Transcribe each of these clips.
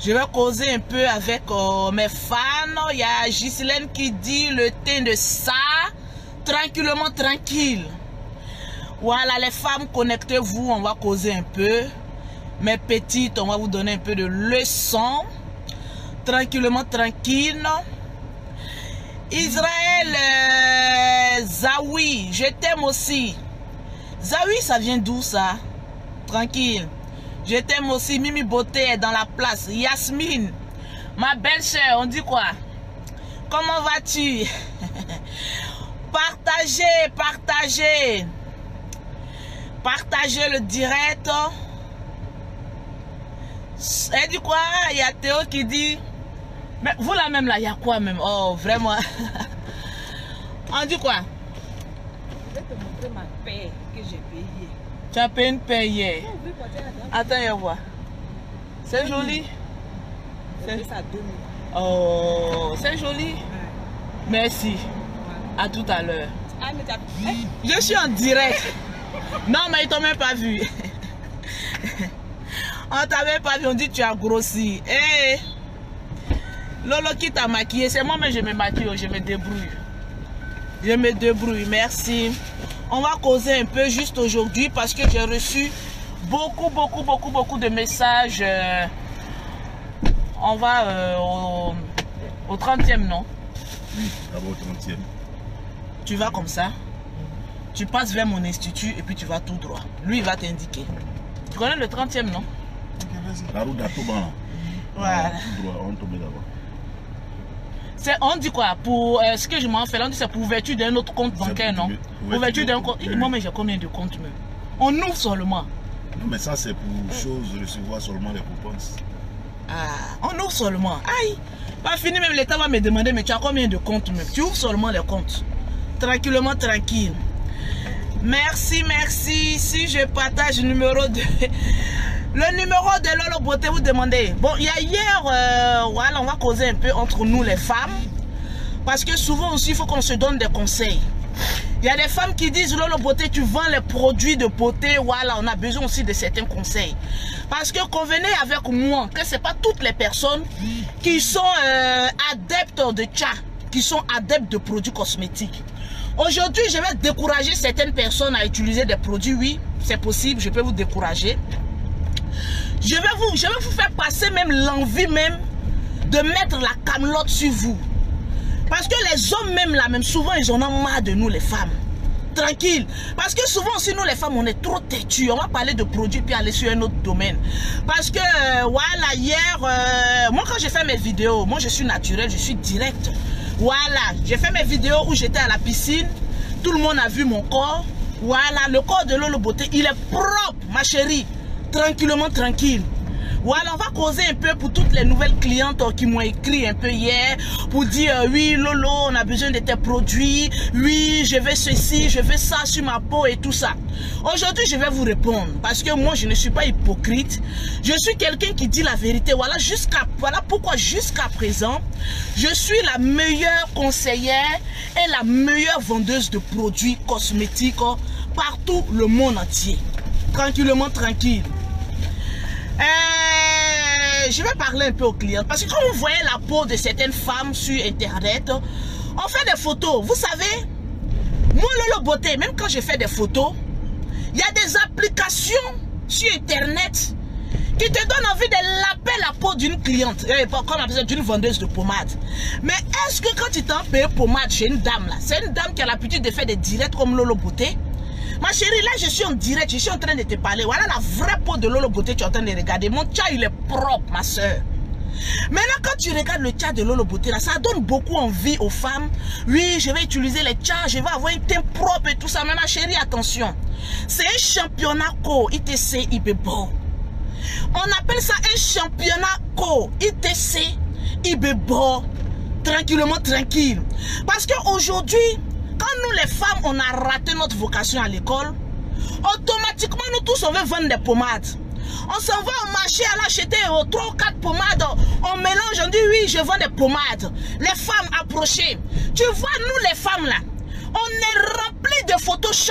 Je vais causer un peu avec mes fans. Il y a Ghislaine qui dit le teint de ça. Tranquillement, tranquille. Voilà, les femmes, connectez-vous. On va causer un peu. Mes petites, on va vous donner un peu de leçons. Tranquillement, tranquille. Israël, Zawi, je t'aime aussi. Zawi, ça vient d'où ça? Tranquille. Je t'aime aussi. Mimi Beauté est dans la place. Yasmine, ma belle-sœur, on dit quoi? Comment vas-tu? Partagez, partagez. Partagez le direct. Elle dit quoi? Il y a Théo qui dit... Mais vous là même là, il y a quoi même? Oh, vraiment. On dit quoi? Je vais te montrer ma paix que j'ai payée. Tu as payé une paix hier. Attends, je vois. C'est joli. C'est ça 2000. Oh, c'est joli. Ouais. Merci. Ouais. À tout à l'heure. Ah, mais t'as... Je suis en direct. Non, mais ils t'ont même pas vu. On t'avait pas vu, on dit que tu as grossi. Hey. Lolo qui t'a maquillé, c'est moi mais je me maquille, je me débrouille. Je me débrouille, merci. On va causer un peu juste aujourd'hui parce que j'ai reçu beaucoup de messages. On va au 30e, non? Oui, d'abord au 30e. Tu vas comme ça, tu passes vers mon institut et puis tu vas tout droit. Lui, il va t'indiquer. Tu connais le 30e, non? La route d'Atoban, là. Voilà. Tout droit, on tombe d'abord. On dit quoi? Pour ce que je m'en fais là, on dit c'est pour ouverture d'un autre compte bancaire, non? Ouverture d'un compte. Moi, mais j'ai combien de comptes même? On ouvre seulement. Non, mais ça, c'est pour chose, recevoir seulement les coupons. Ah, on ouvre seulement. Aïe! Pas fini, même l'État va me demander, mais tu as combien de comptes même? Tu ouvres seulement les comptes. Tranquillement, tranquille. Merci, merci. Si je partage le numéro de... Le numéro de Lolo Beauté, vous demandez. Bon, il y a hier, voilà, on va causer un peu entre nous les femmes. Parce que souvent aussi, il faut qu'on se donne des conseils. Il y a des femmes qui disent, Lolo Beauté, tu vends les produits de beauté. Voilà, on a besoin aussi de certains conseils. Parce que convenez avec moi que ce n'est pas toutes les personnes qui sont adeptes de tcha, qui sont adeptes de produits cosmétiques. Aujourd'hui, je vais décourager certaines personnes à utiliser des produits. Oui, c'est possible, je peux vous décourager. Je vais vous faire passer même l'envie même de mettre la camelote sur vous. Parce que les hommes même là, même souvent ils en ont marre de nous les femmes. Tranquille. Parce que souvent aussi nous les femmes on est trop têtus. On va parler de produits puis aller sur un autre domaine. Parce que voilà hier, moi quand j'ai fait mes vidéos, moi je suis naturelle, je suis directe. Voilà, j'ai fait mes vidéos où j'étais à la piscine. Tout le monde a vu mon corps. Voilà, le corps de Lolo Beauté, il est propre ma chérie. Tranquillement, tranquille. Voilà, on va causer un peu pour toutes les nouvelles clientes qui m'ont écrit un peu hier pour dire oui Lolo, on a besoin de tes produits, oui je veux ceci, je veux ça sur ma peau et tout ça. Aujourd'hui je vais vous répondre parce que moi je ne suis pas hypocrite, je suis quelqu'un qui dit la vérité. Voilà pourquoi jusqu'à présent je suis la meilleure conseillère et la meilleure vendeuse de produits cosmétiques partout le monde entier. Tranquillement, tranquille. Je vais parler un peu aux clients parce que quand vous voyez la peau de certaines femmes sur internet, on fait des photos. Vous savez, moi Lolo Beauté, même quand je fais des photos, il y a des applications sur internet qui te donnent envie de laper la peau d'une cliente, comme on appelle d'une vendeuse de pommade. Mais est-ce que quand tu t'en payes pommade chez une dame là, c'est une dame qui a l'habitude de faire des directs comme Lolo Beauté? Ma chérie, là je suis en direct, je suis en train de te parler. Voilà la vraie peau de Lolo Beauté, tu es en train de regarder. Mon tcha il est propre ma soeur. Maintenant quand tu regardes le tcha de Lolo Beauté là, ça donne beaucoup envie aux femmes. Oui, je vais utiliser les tchas, je vais avoir un teint propre et tout ça. Mais ma chérie, attention, c'est un championnat co ITC IBEBO. On appelle ça un championnat co ITC IBEBO. Tranquillement, tranquille. Parce qu'aujourd'hui, quand nous les femmes, on a raté notre vocation à l'école, automatiquement nous tous on veut vendre des pommades. On s'en va au marché à l'acheter 3 ou 4 pommades. On mélange, on dit oui, je vends des pommades. Les femmes approchées. Tu vois, nous les femmes là, on est rempli de Photoshop.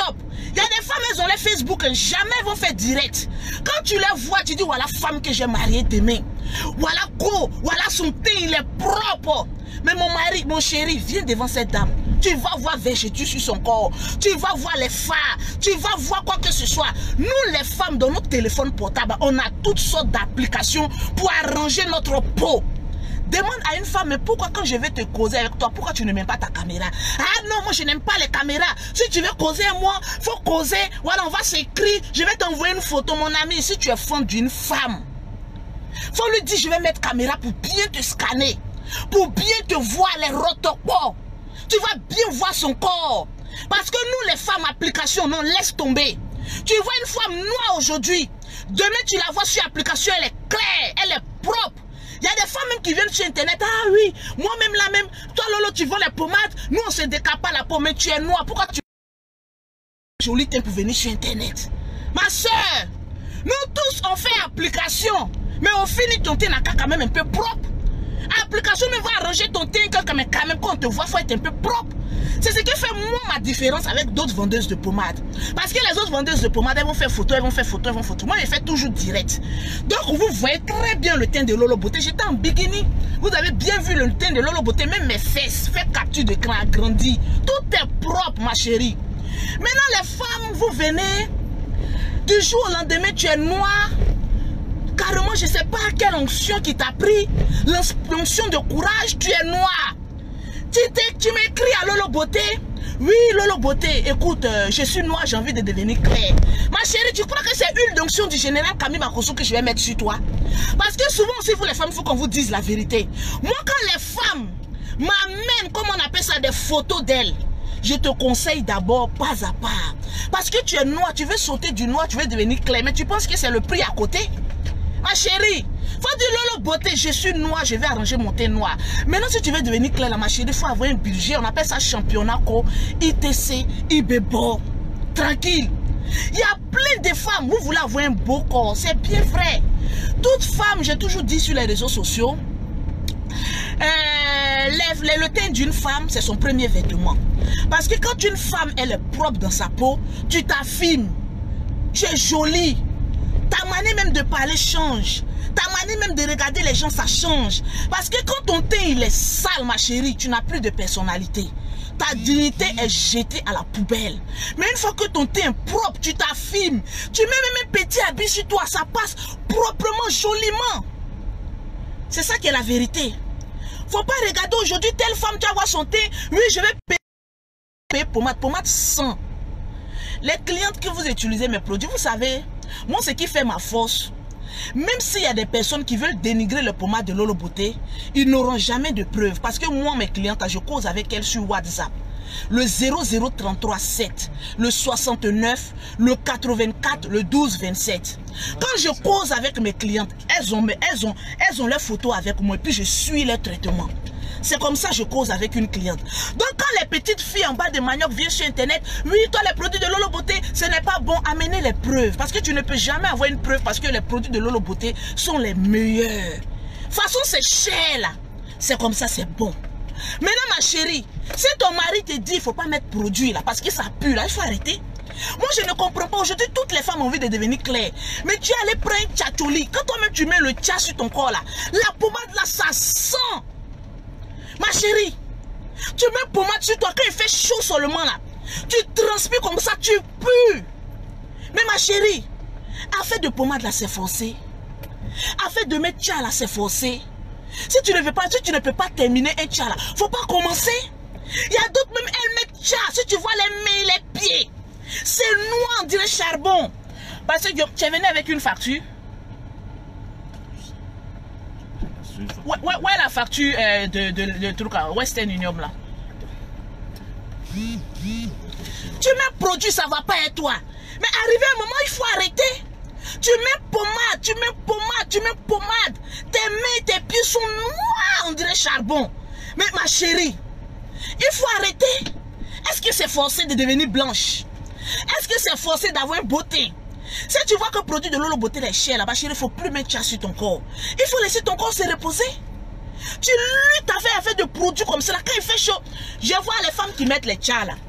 Il y a des femmes, elles ont les Facebook, jamais elles vont faire direct. Quand tu les vois, tu dis, voilà femme que j'ai mariée demain. Voilà quoi, voilà son teint, il est propre. Mais mon mari, mon chéri, viens devant cette dame. Tu vas voir végétus sur son corps. Tu vas voir les phares. Tu vas voir quoi que ce soit. Nous, les femmes, dans notre téléphone portable, on a toutes sortes d'applications pour arranger notre peau. Demande à une femme, mais pourquoi quand je vais te causer avec toi, pourquoi tu ne mets pas ta caméra? Ah non, moi je n'aime pas les caméras. Si tu veux causer avec moi, faut causer. Voilà, on va s'écrire. Je vais t'envoyer une photo, mon ami. Si tu es fan d'une femme, faut lui dire, je vais mettre caméra pour bien te scanner. Pour bien te voir les rotopos. Tu vas bien voir son corps. Parce que nous, les femmes, application, non, laisse tomber. Tu vois une femme noire aujourd'hui. Demain, tu la vois sur application, elle est claire, elle est propre. Il y a des femmes même qui viennent sur Internet. Ah oui, moi-même la même. Toi, Lolo, tu vends les pommades. Nous, on se décape pas la pomme, mais tu es noire. Pourquoi tu es joli teint pour venir sur Internet? Ma soeur, nous tous, on fait application. Mais on finit ton teint quand même un peu propre. Application me va arranger ton teint quand même quand on te voit, il faut être un peu propre. C'est ce qui fait moi ma différence avec d'autres vendeuses de pommade. Parce que les autres vendeuses de pommade, elles vont faire photo, elles vont faire photo, elles vont photo. Moi, je fais toujours direct. Donc, vous voyez très bien le teint de Lolo Beauté. J'étais en bikini. Vous avez bien vu le teint de Lolo Beauté. Même mes fesses, fait capture d'écran agrandi. Tout est propre, ma chérie. Maintenant, les femmes, vous venez. Du jour au lendemain, tu es noire. Carrément, je ne sais pas quelle onction qui t'a pris. L'onction de courage, tu es noir. Tu m'écris à Lolo Beauté. Oui, Lolo Beauté, écoute, je suis noire, j'ai envie de devenir claire. Ma chérie, tu crois que c'est une d'onction du général Camille Makosso que je vais mettre sur toi? Parce que souvent aussi, vous les femmes, il faut qu'on vous dise la vérité. Moi, quand les femmes m'amènent, comme on appelle ça, des photos d'elles, je te conseille d'abord pas à pas. Parce que tu es noire, tu veux sauter du noir, tu veux devenir clair, mais tu penses que c'est le prix à côté? Ma chérie, faut dire Lolo Beauté, je suis noire, je vais arranger mon teint noir. Maintenant, si tu veux devenir clair, ma chérie, il faut avoir un budget. On appelle ça championnat, ITC, IBEBO. Tranquille. Il y a plein de femmes, vous voulez avoir un beau corps, c'est bien vrai. Toute femme, j'ai toujours dit sur les réseaux sociaux, le teint d'une femme, c'est son premier vêtement. Parce que quand une femme, elle est propre dans sa peau, tu t'affirmes, tu es jolie. Ta manière même de parler change. Ta manière même de regarder les gens, ça change. Parce que quand ton teint il est sale, ma chérie, tu n'as plus de personnalité. Ta dignité est jetée à la poubelle. Mais une fois que ton teint est propre, tu t'affirmes. Tu mets même un petit habit sur toi, ça passe proprement, joliment. C'est ça qui est la vérité. Faut pas regarder aujourd'hui telle femme, tu vas voir son teint. Oui, je vais payer pommade sans. Les clientes que vous utilisez mes produits, vous savez, moi ce qui fait ma force, même s'il y a des personnes qui veulent dénigrer le pommade de Lolo Beauté, ils n'auront jamais de preuves. Parce que moi, mes clientes, je cause avec elles sur WhatsApp. Le 00337, le 69, le 84, le 1227. Quand je cause avec mes clientes, elles ont leurs photos avec moi et puis je suis leur traitement. C'est comme ça que je cause avec une cliente. Donc quand les petites filles en bas de manioc viennent sur Internet, oui, toi les produits de Lolo Beauté, ce n'est pas bon, amenez les preuves. Parce que tu ne peux jamais avoir une preuve parce que les produits de Lolo Beauté sont les meilleurs. De toute façon, c'est cher là. C'est comme ça, c'est bon. Maintenant ma chérie, si ton mari te dit il ne faut pas mettre produit là parce que ça pue là, il faut arrêter. Moi je ne comprends pas, aujourd'hui toutes les femmes ont envie de devenir claires. Mais tu allais prendre un tchatchouli. Quand toi-même tu mets le tchat sur ton corps là, la pommade là ça sent. Ma chérie, tu mets pommade sur toi quand il fait chaud seulement là. Tu transpires comme ça, tu pues. Mais ma chérie, afin de pommade là c'est forcé. Afin de mettre tchat là c'est forcé. Si tu ne veux pas, si tu ne peux pas terminer un tchat là, faut pas commencer. Il y a d'autres même, elles mettent tchat. Si tu vois les mains, les pieds, c'est noir, on dirait charbon. Parce que tu es venu avec une facture. Ouais, la facture de truc à Western Union là. Tu mets produit, ça va pas être toi. Mais arrivé un moment, il faut arrêter. Tu mets pommade, tu mets pommade, tu mets pommade. Tes mains, tes pieds sont noirs, on dirait charbon. Mais ma chérie, il faut arrêter. Est-ce que c'est forcé de devenir blanche? Est-ce que c'est forcé d'avoir un beau teint? Si tu vois que le produit de Lolo Beauté est cher là-bas, chérie, il ne faut plus mettre ça sur ton corps. Il faut laisser ton corps se reposer. Tu luttes avec de produits comme ça. Quand il fait chaud, je vois les femmes qui mettent les tchas là.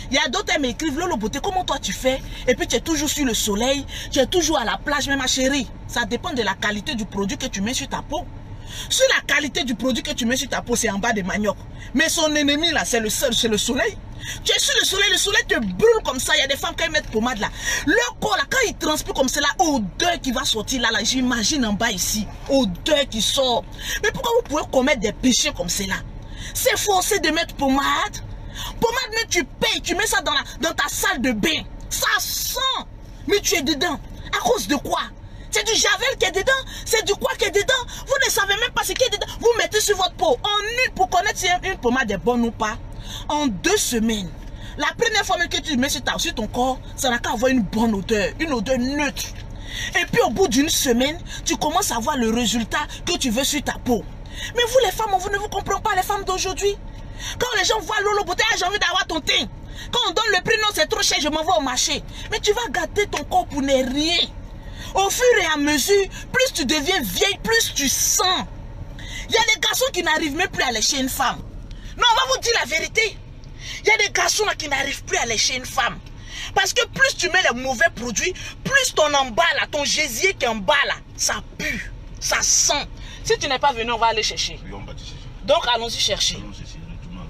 Il y a d'autres qui m'écrivent, Lolo Beauté, comment toi tu fais? Et puis tu es toujours sur le soleil, tu es toujours à la plage. Mais ma chérie, ça dépend de la qualité du produit que tu mets sur ta peau. Si la qualité du produit que tu mets sur ta peau, c'est en bas des maniocs. Mais son ennemi là, c'est le soleil. Tu es sur le soleil te brûle comme ça. Il y a des femmes qui mettent pommade là. Leur corps là, quand ils transpirent comme cela, odeur qui va sortir là, j'imagine en bas ici, odeur qui sort. Mais pourquoi vous pouvez commettre des péchés comme cela? C'est forcé de mettre pommade. Pommade, mais tu payes, tu mets ça dans ta salle de bain. Ça sent. Mais tu es dedans. À cause de quoi? C'est du javel qui est dedans. C'est du quoi qui est dedans. Vous ne savez même pas ce qui est dedans. Vous mettez sur votre peau. En une, pour connaître si une pommade est bonne ou pas. En 2 semaines. La première fois que tu mets sur ton corps, ça n'a qu'à avoir une bonne odeur. Une odeur neutre. Et puis au bout d'une semaine, tu commences à voir le résultat que tu veux sur ta peau. Mais vous les femmes, vous ne vous comprenez pas, les femmes d'aujourd'hui. Quand les gens voient Lolo Beauté, j'ai envie d'avoir ton teint. Quand on donne le prix, non, c'est trop cher, je m'en vais au marché. Mais tu vas gâter ton corps pour ne rien. Au fur et à mesure, plus tu deviens vieille, plus tu sens. Il y a des garçons qui n'arrivent même plus à lécher une femme. Non, on va vous dire la vérité. Il y a des garçons là qui n'arrivent plus à lécher une femme. Parce que plus tu mets les mauvais produits, plus ton en bas là, ton gésier qui est en bas là, ça pue, ça sent. Si tu n'es pas venu, on va aller chercher. Oui, on va te chercher. Donc allons-y chercher. Allons chercher.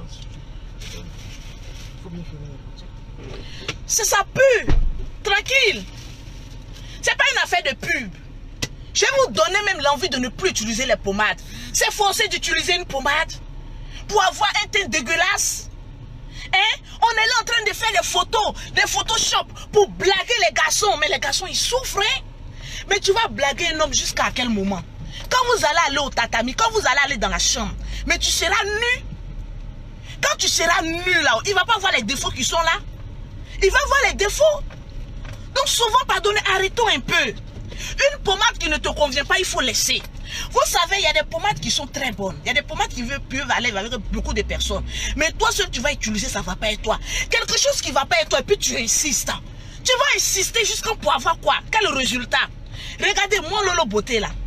C'est ça pue. Tranquille. C'est pas une affaire de pub. Je vais vous donner même l'envie de ne plus utiliser les pommades. C'est forcé d'utiliser une pommade pour avoir un teint dégueulasse. Hein? On est là en train de faire des Photoshop pour blaguer les garçons. Mais les garçons, ils souffrent. Hein? Mais tu vas blaguer un homme jusqu'à quel moment? Quand vous allez aller au tatami, quand vous allez aller dans la chambre, mais tu seras nu. Quand tu seras nu là, il ne va pas voir les défauts qui sont là. Il va voir les défauts. Donc souvent, pardonnez, arrêtons un peu. Une pommade qui ne te convient pas, il faut laisser. Vous savez, il y a des pommades qui sont très bonnes. Il y a des pommades qui peuvent aller avec beaucoup de personnes. Mais toi, ce que tu vas utiliser, ça ne va pas être toi. Quelque chose qui ne va pas être toi, et puis tu insistes. Tu vas insister jusqu'à pour avoir quoi? Quel résultat? Regardez, moi, Lolo Beauté, là.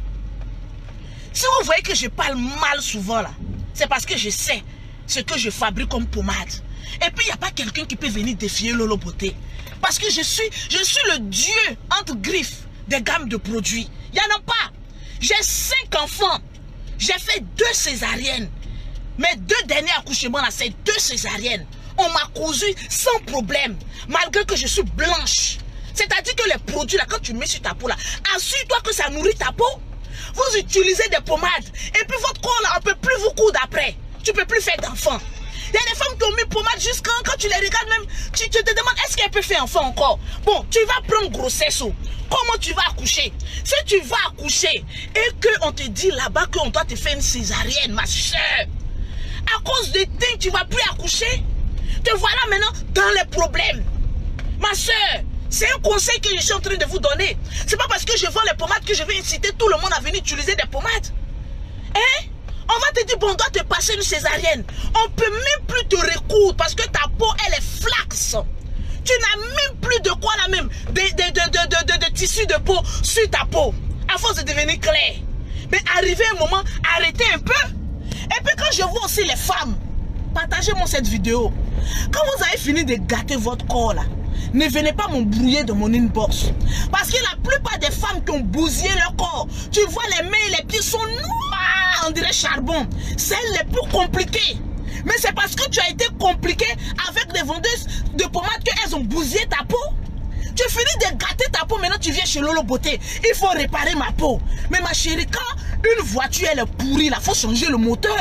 Si vous voyez que je parle mal souvent, là, c'est parce que je sais ce que je fabrique comme pommade. Et puis, il n'y a pas quelqu'un qui peut venir défier Lolo Beauté. Parce que je suis le dieu entre griffes des gammes de produits. Il n'y en a pas. J'ai 5 enfants. J'ai fait 2 césariennes. Mes 2 derniers accouchements, là, c'est 2 césariennes. On m'a cousu sans problème. Malgré que je suis blanche. C'est-à-dire que les produits, là, quand tu mets sur ta peau, là, assure-toi que ça nourrit ta peau. Vous utilisez des pommades. Et puis votre corps, là, on ne peut plus vous coudre après. Tu ne peux plus faire d'enfants. Il y a des femmes qui ont mis pommade jusqu'à quand tu les regardes même, tu te demandes est-ce qu'elle peut faire enfant encore. Bon, tu vas prendre grossesse. Comment tu vas accoucher? Si tu vas accoucher et qu'on te dit là-bas qu'on doit te faire une césarienne, ma soeur, à cause de teint, tu ne vas plus accoucher. Te voilà maintenant dans les problèmes. Ma soeur, c'est un conseil que je suis en train de vous donner. C'est pas parce que je vends les pommades que je vais inciter tout le monde à venir utiliser des pommades. Hein? On va te dire, bon, on doit te passer une césarienne. On ne peut même plus te recoudre parce que ta peau, elle est flax. Tu n'as même plus de quoi là même, de tissu de peau sur ta peau. À force de devenir clair. Mais arrivé un moment, arrêtez un peu. Et puis quand je vois aussi les femmes, partagez-moi cette vidéo. Quand vous avez fini de gâter votre corps là, ne venez pas m'embrouiller dans mon inbox. Parce que la plupart des femmes qui ont bousillé leur corps, tu vois les mains et les pieds sont noirs, on dirait charbon. C'est les plus compliquées. Mais c'est parce que tu as été compliqué avec des vendeuses de pommades qu'elles ont bousillé ta peau. Tu finis de gâter ta peau, maintenant tu viens chez Lolo Beauté. Il faut réparer ma peau. Mais ma chérie, quand une voiture elle est pourrie, il faut changer le moteur.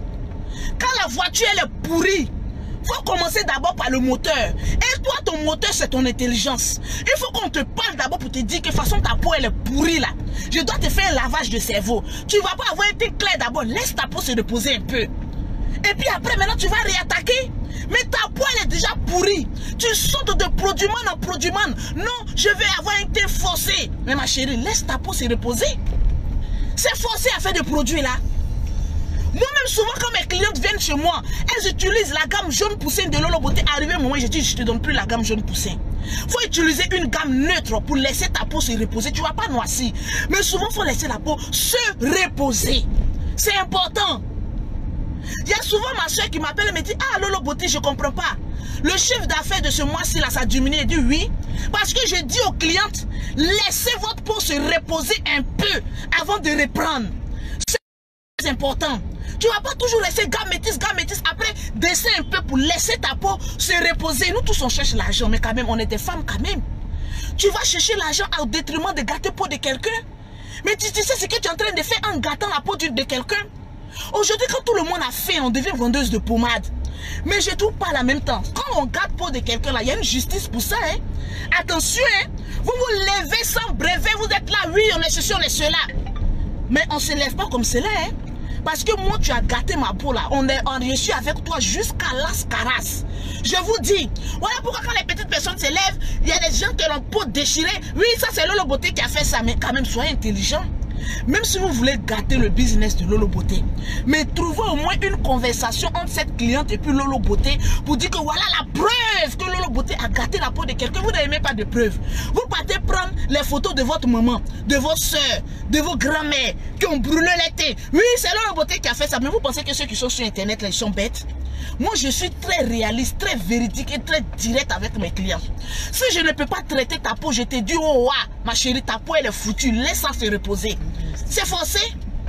Quand la voiture elle est pourrie, il faut commencer d'abord par le moteur. Et toi, ton moteur, c'est ton intelligence. Il faut qu'on te parle d'abord pour te dire que de toute façon, ta peau, elle est pourrie là. Je dois te faire un lavage de cerveau. Tu ne vas pas avoir été clair d'abord. Laisse ta peau se reposer un peu. Et puis après, maintenant, tu vas réattaquer. Mais ta peau, elle est déjà pourrie. Tu sautes de produit man en produit man. Non, je vais avoir un teint forcé. Mais ma chérie, laisse ta peau se reposer. C'est forcé à faire des produits là. Moi-même, souvent, quand mes clientes viennent chez moi, elles utilisent la gamme jaune poussin de Lolo Beauté. Arrivé un moment, je dis, je ne te donne plus la gamme jaune poussin. Il faut utiliser une gamme neutre pour laisser ta peau se reposer. Tu ne vas pas noircir. Mais souvent, il faut laisser la peau se reposer. C'est important. Il y a souvent ma soeur qui m'appelle et me dit, ah Lolo Beauté, je ne comprends pas. le chiffre d'affaires de ce mois-ci, là, ça a diminué. Il dit oui. Parce que je dis aux clientes, laissez votre peau se reposer un peu avant de reprendre. C'est important. Tu ne vas pas toujours laisser gamétis. Après, descends un peu pour laisser ta peau se reposer. Nous tous, on cherche l'argent, mais quand même, on est des femmes quand même. Tu vas chercher l'argent au détriment de gâter la peau de quelqu'un. Mais tu sais ce que tu es en train de faire en gâtant la peau de quelqu'un. Aujourd'hui, quand tout le monde a faim, on devient vendeuse de pommade. Mais je ne trouve pas la même temps. Quand on gâte la peau de quelqu'un, là, il y a une justice pour ça. Hein? Attention, hein? Vous vous levez sans brevet, vous êtes là, oui, on est ceci, on est cela. Mais on ne se lève pas comme cela. Hein? Parce que moi, tu as gâté ma peau là. Je suis avec toi jusqu'à Las Caras. Je vous dis, voilà pourquoi quand les petites personnes se lèvent, il y a des gens qui ont la peau déchirée. Oui, ça c'est Lolo Beauté qui a fait ça. Mais quand même, soyez intelligent. Même si vous voulez gâter le business de Lolo Beauté, mais trouvez au moins une conversation entre cette cliente et puis Lolo Beauté pour dire que voilà la preuve que Lolo Beauté a gâté la peau de quelqu'un. Vous n'avez même pas de preuve. Vous partez prendre les photos de votre maman, de vos soeurs, de vos grands-mères qui ont brûlé l'été. Oui, c'est Lolo Beauté qui a fait ça. Mais vous pensez que ceux qui sont sur Internet, là, ils sont bêtes? Moi, je suis très réaliste, très véridique et très direct avec mes clients. Si je ne peux pas traiter ta peau, je te dis, oh, ma chérie, ta peau, elle est foutue. Laisse-la se reposer. C'est forcé.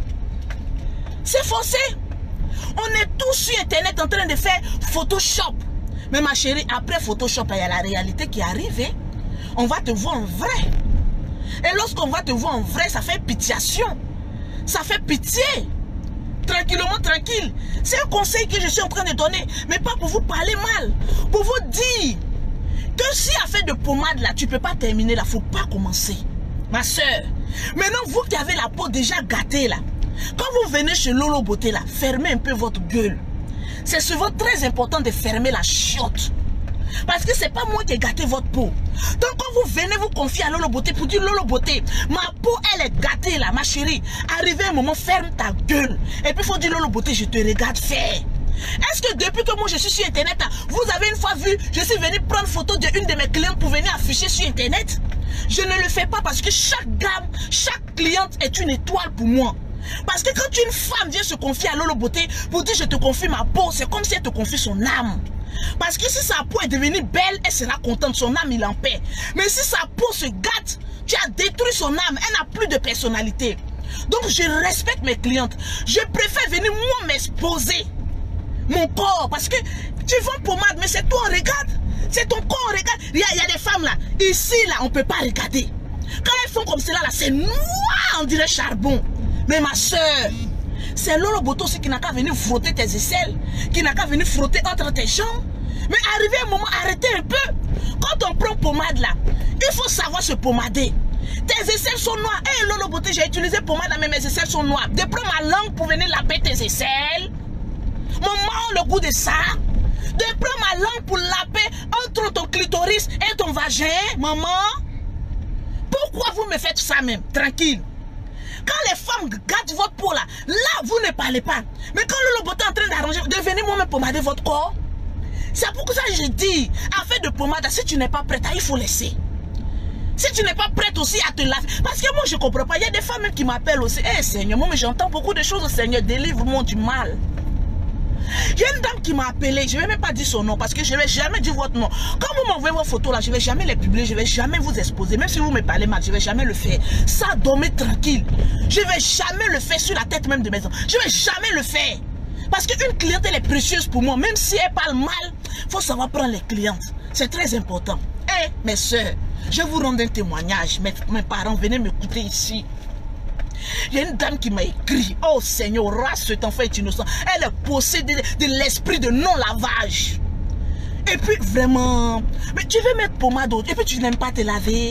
C'est forcé. On est tous sur Internet en train de faire Photoshop. Mais ma chérie, après Photoshop, il y a la réalité qui arrive. Hein? On va te voir en vrai. Et lorsqu'on va te voir en vrai, ça fait pitiation. Ça fait pitié. Tranquillement, tranquille. C'est un conseil que je suis en train de donner. Mais pas pour vous parler mal. Pour vous dire que si affaire de pommade là, tu ne peux pas terminer là. Il ne faut pas commencer. Ma soeur. Maintenant, vous qui avez la peau déjà gâtée là. Quand vous venez chez Lolo Beauté là, fermez un peu votre gueule. C'est souvent très important de fermer la chiotte. Parce que c'est pas moi qui ai gâté votre peau. Donc quand vous venez vous confier à Lolo Beauté pour dire Lolo Beauté, ma peau elle est gâtée là, ma chérie. Arrivé un moment, ferme ta gueule. Et puis il faut dire Lolo Beauté, je te regarde faire. Est-ce que depuis que moi je suis sur Internet, là, vous avez une fois vu, je suis venu prendre photo d'une de mes clientes pour venir afficher sur Internet? Je ne le fais pas parce que chaque gamme, chaque cliente est une étoile pour moi. Parce que quand une femme vient se confier à Lolo Beauté pour dire je te confie ma peau, c'est comme si elle te confie son âme. Parce que si sa peau est devenue belle, elle sera contente, son âme il en paix. Mais si sa peau se gâte, tu as détruit son âme, elle n'a plus de personnalité. Donc je respecte mes clientes. Je préfère venir moi m'exposer mon corps. Parce que tu vends pommade, mais c'est toi on regarde. C'est ton corps on regarde. Il y a des femmes là, ici là, on ne peut pas regarder. Quand elles font comme cela là, c'est noir, on dirait charbon. Mais ma soeur, c'est Lolo Beauté aussi qui n'a qu'à venir frotter tes aisselles, qui n'a qu'à venir frotter entre tes jambes. Mais arrivé un moment, arrêtez un peu. Quand on prend pommade là, il faut savoir se pommader. Tes aisselles sont noires. Hé Lolo Beauté, j'ai utilisé pommade là, mais mes aisselles sont noires. De prendre ma langue pour venir laver tes aisselles. Maman, le goût de ça. De prendre ma langue pour laver entre ton clitoris et ton vagin, maman. Pourquoi vous me faites ça même? Tranquille. Quand les femmes gâtent votre peau là, vous ne parlez pas. Mais quand Lolo Beauté est en train d'arranger, devenez moi-même pommader votre corps. C'est pour ça que je dis, affaire de pommade, si tu n'es pas prête, il faut laisser. Si tu n'es pas prête aussi à te laver. Parce que moi je ne comprends pas, il y a des femmes même qui m'appellent aussi. Eh Seigneur, moi mais j'entends beaucoup de choses, Seigneur, délivre-moi du mal. Il y a une dame qui m'a appelé, je ne vais même pas dire son nom parce que je ne vais jamais dire votre nom. Quand vous m'envoyez vos photos là, je ne vais jamais les publier, je ne vais jamais vous exposer. Même si vous me parlez mal, je ne vais jamais le faire. Ça, dormez tranquille. Je ne vais jamais le faire sur la tête même de mes enfants. Je ne vais jamais le faire. Parce qu'une cliente, elle est précieuse pour moi. Même si elle parle mal, il faut savoir prendre les clientes. C'est très important. Eh, mes soeurs, je vous rends un témoignage. Mes parents, venez m'écouter ici. Il y a une dame qui m'a écrit, oh Seigneur, race, cet enfant est innocent. Elle est possédée de l'esprit de non-lavage. Et puis vraiment, mais tu veux mettre pommade et puis tu n'aimes pas te laver.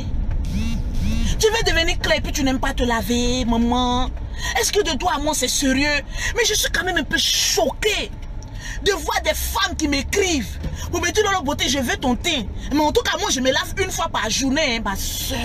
Tu veux devenir clair et puis tu n'aimes pas te laver, maman. Est-ce que de toi à moi c'est sérieux? Mais je suis quand même un peu choquée de voir des femmes qui m'écrivent pour me dire Lolo Beauté, je veux ton teint. Mais en tout cas, moi je me lave une fois par journée, hein, ma soeur.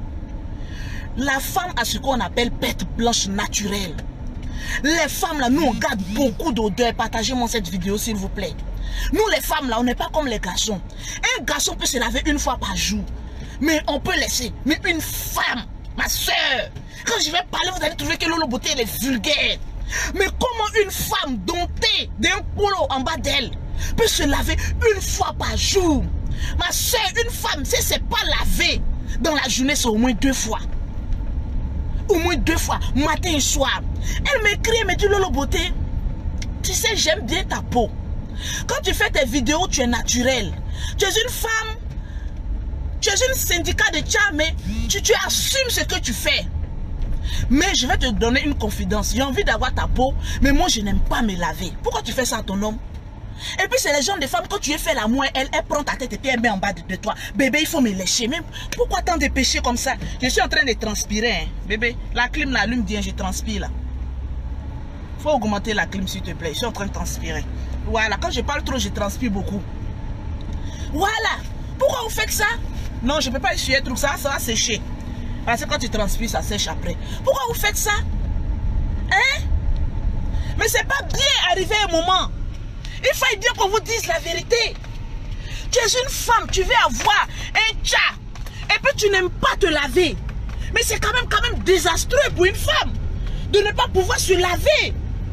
La femme a ce qu'on appelle perte blanche naturelle. Les femmes là, nous on garde beaucoup d'odeur. Partagez-moi cette vidéo s'il vous plaît. Nous les femmes là, on n'est pas comme les garçons. Un garçon peut se laver une fois par jour. Mais on peut laisser. Mais une femme, ma soeur, quand je vais parler, vous allez trouver que Lolo Beauté elle est vulgaire. Mais comment une femme domptée d'un polo en bas d'elle peut se laver une fois par jour. Ma soeur, une femme, si c'est pas lavé dans la journée, c'est au moins 2 fois. Au moins 2 fois, matin et soir. Elle m'écrit, elle me dit, Lolo Beauté, tu sais, j'aime bien ta peau. Quand tu fais tes vidéos, tu es naturelle. Tu es une femme, tu es une syndicat de tcha, mais tu assumes ce que tu fais. Mais je vais te donner une confidence. J'ai envie d'avoir ta peau, mais moi, je n'aime pas me laver. Pourquoi tu fais ça à ton homme? Et puis c'est les gens des femmes, quand tu es fait l'amour, elle prend ta tête et puis elle met en bas de toi. Bébé, il faut me lécher. Même pourquoi tant de péchés comme ça? Je suis en train de transpirer, hein. Bébé, la clim l'allume bien, je transpire là. Faut augmenter la clim s'il te plaît. Je suis en train de transpirer. Voilà, quand je parle trop, je transpire beaucoup. Voilà. Pourquoi vous faites ça? Non, je ne peux pas essuyer tout ça, ça va sécher. Parce que quand tu transpires, ça sèche après. Pourquoi vous faites ça? Hein? Mais c'est pas bien arrivé un moment. Il faut bien qu'on vous dise la vérité. Tu es une femme, tu veux avoir un tcha. Et puis tu n'aimes pas te laver. Mais c'est quand même désastreux pour une femme de ne pas pouvoir se laver.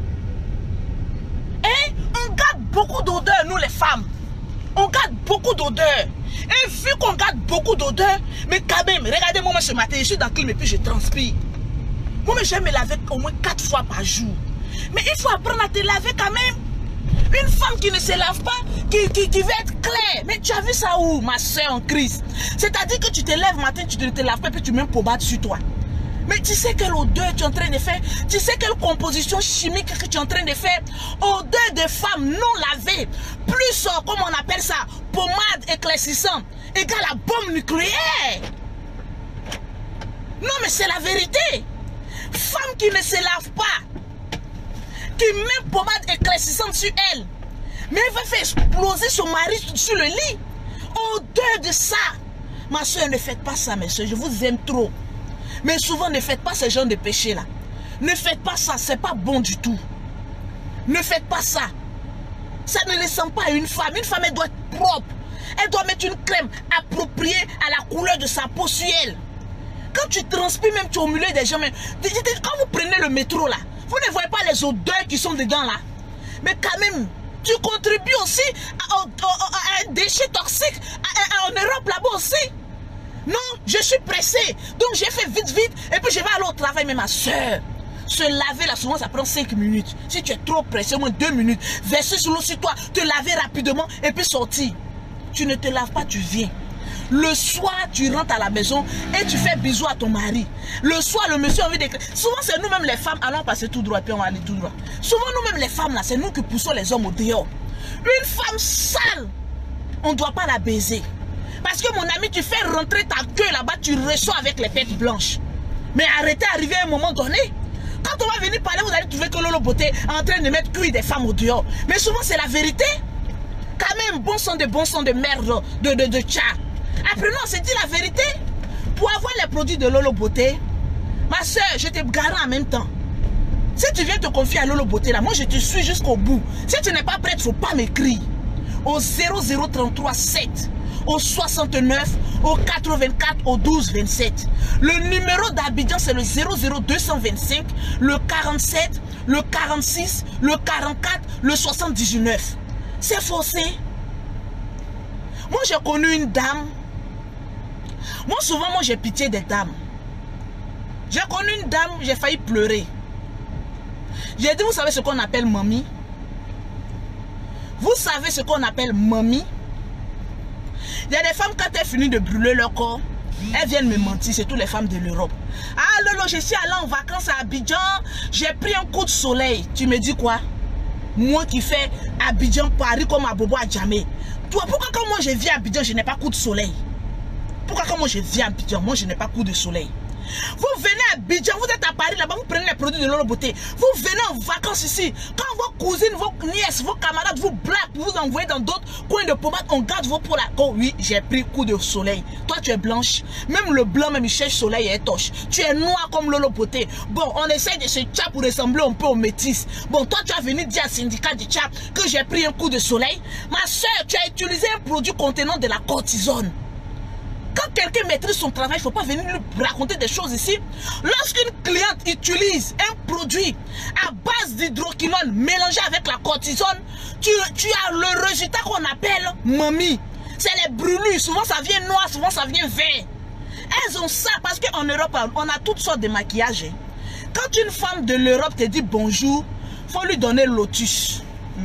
Hein? On garde beaucoup d'odeur, nous les femmes. On garde beaucoup d'odeur. Et vu qu'on garde beaucoup d'odeur, mais quand même, regardez-moi ce matin, je suis dans le clim et puis je transpire. Moi, j'aime me laver au moins 4 fois par jour. Mais il faut apprendre à te laver quand même. Une femme qui ne se lave pas, qui veut être claire. Mais tu as vu ça où, ma soeur en Christ? C'est-à-dire que tu te lèves matin, tu ne te laves pas et puis tu mets un pomade sur toi. Mais tu sais quelle odeur tu es en train de faire? Tu sais quelle composition chimique que tu es en train de faire? Odeur de femme non lavée. Plus, comme on appelle ça, pommade éclaircissante, égale à bombe nucléaire. Non mais c'est la vérité. Femme qui ne se lave pas, qui met pommade éclaircissante sur elle, mais elle va faire exploser son mari sur le lit. Odeur de ça. Ma soeur, ne faites pas ça, mes soeurs, je vous aime trop. Mais souvent, ne faites pas ce genre de péché-là. Ne faites pas ça, c'est pas bon du tout. Ne faites pas ça. Ça ne ressemble pas à une femme. Une femme, elle doit être propre. Elle doit mettre une crème appropriée à la couleur de sa peau sur elle. Quand tu transpires, même tu es au milieu des gens, quand vous prenez le métro là, vous ne voyez pas les odeurs qui sont dedans là. Mais quand même, tu contribues aussi à un déchet toxique en Europe là-bas aussi. Non, je suis pressée. Donc j'ai fait vite et puis je vais aller au travail. Mais ma soeur, se laver là souvent ça prend 5 minutes. Si tu es trop pressé, au moins 2 minutes. Verser sur l'eau sur toi, te laver rapidement et puis sortir. Tu ne te laves pas, tu viens. Le soir, tu rentres à la maison et tu fais bisous à ton mari. Le soir, le monsieur a envie d'écrire. Souvent, c'est nous-mêmes les femmes, allons passer tout droit, puis on va aller tout droit. Souvent, nous-mêmes les femmes, là, c'est nous qui poussons les hommes au dehors. Une femme sale, on ne doit pas la baiser. Parce que mon ami, tu fais rentrer ta queue là-bas, tu reçois avec les têtes blanches. Mais arrêtez d'arriver à un moment donné. Quand on va venir parler, vous allez trouver que Lolo Beauté est en train de mettre cuire des femmes au dehors. Mais souvent, c'est la vérité. Quand même, bon sang de merde, de tcha. Après, non, c'est dit la vérité. Pour avoir les produits de Lolo Beauté, ma soeur, je te garantis en même temps. Si tu viens te confier à Lolo Beauté, là, moi, je te suis jusqu'au bout. Si tu n'es pas prête, il ne faut pas m'écrire. Au 0033 7, au 69, au 84, au 12 27. Le numéro d'Abidjan, c'est le 00225, le 47, le 46, le 44, le 79. C'est faussé. Moi, j'ai connu une dame. Moi, souvent, j'ai pitié des dames. J'ai connu une dame, j'ai failli pleurer. J'ai dit, vous savez ce qu'on appelle mamie? Vous savez ce qu'on appelle mamie? Il y a des femmes, quand elles finissent de brûler leur corps, elles viennent me mentir, c'est toutes les femmes de l'Europe. Ah, Lolo, je suis allée en vacances à Abidjan, j'ai pris un coup de soleil. Tu me dis quoi? Moi qui fais Abidjan, Paris comme à Bobo à Djamé. Toi, pourquoi quand moi je viens à Abidjan, je n'ai pas coup de soleil? Pourquoi quand moi je viens à Abidjan, moi je n'ai pas coup de soleil? Vous venez à Abidjan, vous êtes à Paris là-bas, vous prenez les produits de Lolo Beauté. Vous venez en vacances ici. Quand vos cousines, vos nièces, vos camarades vous blaguent, vous envoyez dans d'autres coins de pommade, on garde vos peaux là. Oh oui, j'ai pris coup de soleil. Toi tu es blanche. Même le blanc, même il cherche soleil et torche. Tu es noir comme Lolo Beauté. Bon, on essaye de se tchap pour ressembler un peu aux métis. Bon, toi tu as venu dire à syndicat du tchap que j'ai pris un coup de soleil. Ma soeur, tu as utilisé un produit contenant de la cortisone. Quand quelqu'un maîtrise son travail, il ne faut pas venir lui raconter des choses ici. Lorsqu'une cliente utilise un produit à base d'hydroquinone mélangé avec la cortisone, tu as le résultat qu'on appelle mamie. C'est les brûlures. Souvent ça vient noir, souvent ça vient vert. Elles ont ça parce qu'en Europe, on a toutes sortes de maquillages. Quand une femme de l'Europe te dit bonjour, il faut lui donner lotus.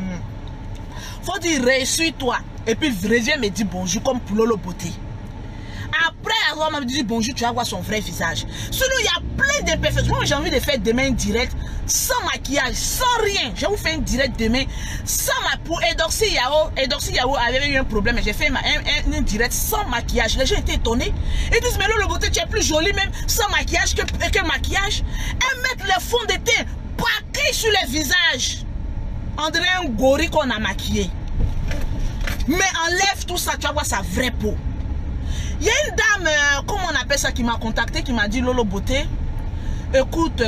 Faut dire réussis-toi. Et puis reviens me dire bonjour comme pour Lolo Beauté. Après avoir dit bonjour, tu vas voir son vrai visage. Sinon, il y a plein d'imperfections. Moi, j'ai envie de faire demain une direct sans maquillage, sans rien. Je vais vous faire une direct demain sans ma pour Edoxy Yao avait eu un problème. J'ai fait une direct sans maquillage. Les gens étaient étonnés. Ils disent, mais Lolo Beauté, tu es plus jolie même sans maquillage que maquillage. Elles mettent le fond de teint paquet sur les visages. On dirait un gorille qu'on a maquillé. Mais enlève tout ça, tu vas voir sa vraie peau. Il y a une dame, comment on appelle ça, qui m'a contacté, qui m'a dit, Lolo Beauté, écoute,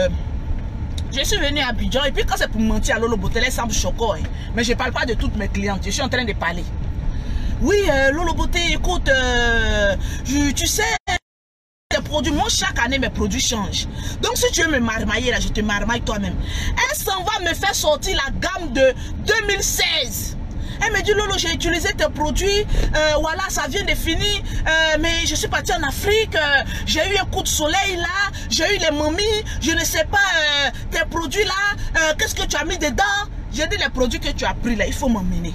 je suis venue à Abidjan, et puis quand c'est pour mentir à Lolo Beauté, elle semble choquant, hein. Mais je ne parle pas de toutes mes clientes, je suis en train de parler. Oui, Lolo Beauté, écoute, tu sais, les produits, moi chaque année mes produits changent. Donc si tu veux me marmailler là, je te marmaille toi-même. Elle s'en va me faire sortir la gamme de 2016. Elle me dit, Lolo, j'ai utilisé tes produits, voilà, ça vient de finir, mais je suis partie en Afrique, j'ai eu un coup de soleil là, j'ai eu les mamies, je ne sais pas, tes produits là, qu'est-ce que tu as mis dedans? J'ai dit, les produits que tu as pris là, il faut m'emmener.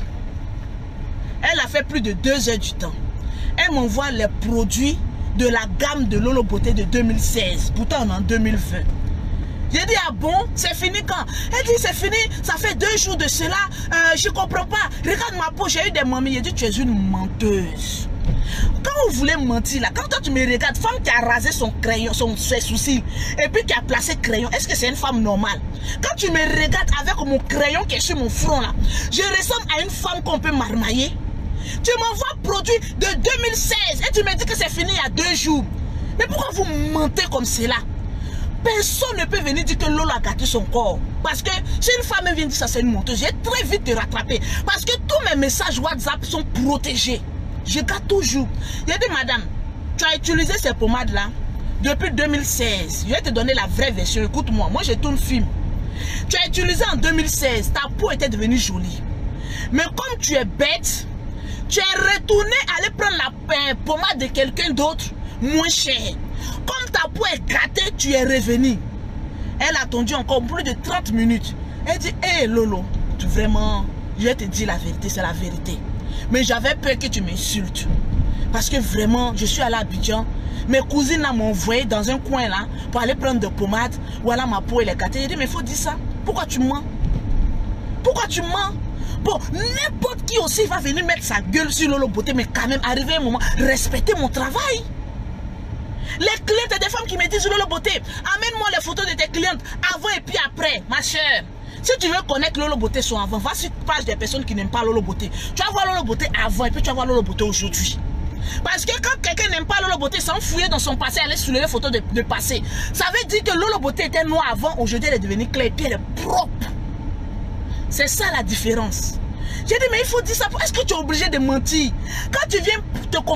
Elle a fait plus de 2 heures du temps. Elle m'envoie les produits de la gamme de Lolo Beauté de 2016, pourtant on est en 2020. J'ai dit, ah bon, c'est fini quand? Elle dit, c'est fini, ça fait 2 jours de cela, je comprends pas. Regarde ma peau, j'ai eu des mamies. J'ai dit, tu es une menteuse. Quand vous voulez mentir là, quand toi tu me regardes, femme qui a rasé son crayon, ses sourcils, et puis qui a placé crayon, est-ce que c'est une femme normale? Quand tu me regardes avec mon crayon qui est sur mon front là, je ressemble à une femme qu'on peut marmailler. Tu m'envoies produit de 2016 et tu me dis que c'est fini il y a 2 jours. Mais pourquoi vous mentez comme cela? Personne ne peut venir dire que Lolo a gâté son corps. Parce que si une femme vient dire ça, c'est une menteuse. J'ai très vite te rattraper. Parce que tous mes messages WhatsApp sont protégés. Je gâte toujours. J'ai dit, madame, tu as utilisé ces pommades-là depuis 2016. Je vais te donner la vraie version. Écoute-moi, moi je tourne film. Tu as utilisé en 2016. Ta peau était devenue jolie. Mais comme tu es bête, tu es retourné aller prendre la pommade de quelqu'un d'autre moins cher. Comme ta peau est gâtée, tu es revenu. Elle a attendu encore plus de 30 minutes. Elle dit, hé hey, Lolo, tu vraiment, je vais te dire la vérité, c'est la vérité. Mais j'avais peur que tu m'insultes. Parce que vraiment, je suis allée à Abidjan. Mes cousines m'ont envoyé dans un coin là pour aller prendre de pommade. Voilà, ma peau elle est gâtée. J'ai dit, mais il faut dire ça. Pourquoi tu mens? Pourquoi tu mens? Bon, n'importe qui aussi va venir mettre sa gueule sur Lolo Beauté, mais quand même, arriver un moment, respecter mon travail. Les clientes, il y a des femmes qui me disent, Lolo Beauté, amène-moi les photos de tes clientes avant et puis après, ma chère. Si tu veux connaître Lolo Beauté son avant, va sur la page des personnes qui n'aiment pas Lolo Beauté. Tu vas voir Lolo Beauté avant et puis tu vas voir Lolo Beauté aujourd'hui. Parce que quand quelqu'un n'aime pas Lolo Beauté, sans fouiller dans son passé, aller soulever les photos de passé. Ça veut dire que Lolo Beauté était noire avant, aujourd'hui elle est devenue claire et puis elle est propre. C'est ça la différence. J'ai dit, mais il faut dire ça. Est-ce que tu es obligé de mentir? Quand tu viens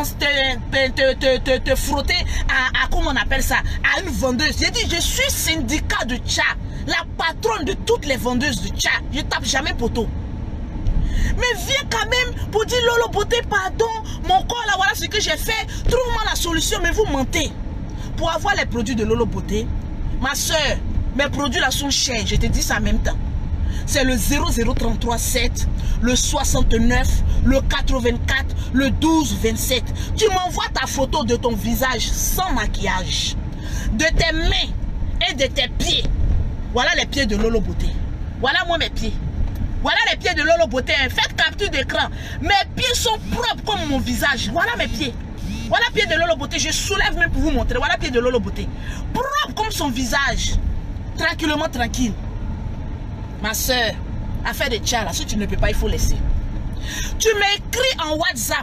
te frotter à comment on appelle ça, à une vendeuse. J'ai dit, je suis syndicat de tcha, la patronne de toutes les vendeuses de tcha. Je tape jamais poteau. Mais viens quand même pour dire, Lolo Beauté, pardon, mon corps là, voilà ce que j'ai fait. Trouve-moi la solution, mais vous mentez. Pour avoir les produits de Lolo Beauté, ma soeur, mes produits là sont chers. Je te dis ça en même temps. C'est le 00337, le 69, le 84, le 1227. Tu m'envoies ta photo de ton visage sans maquillage, de tes mains et de tes pieds. Voilà les pieds de Lolo Beauté. Voilà moi mes pieds. Voilà les pieds de Lolo Beauté. Faites capture d'écran. Mes pieds sont propres comme mon visage. Voilà mes pieds. Voilà les pieds de Lolo Beauté. Je soulève même pour vous montrer. Voilà les pieds de Lolo Beauté. Propre comme son visage. Tranquillement tranquille. Ma soeur, affaire de tcha là, si tu ne peux pas, il faut laisser. Tu m'écris en WhatsApp